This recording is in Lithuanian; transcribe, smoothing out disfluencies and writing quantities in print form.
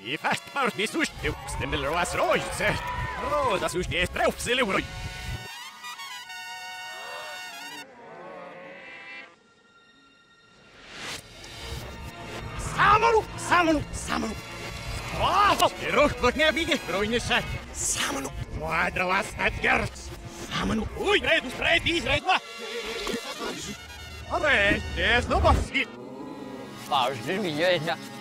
I fastmars vi sustiuks tembeloas roise. Roda susties preupsiliuroi. Samanu. Rohkot ne vige groinissa. Samanu. Muadravas atgers. Samanu. Ui, reedus reedva. Are, no passi. Laus nyt minä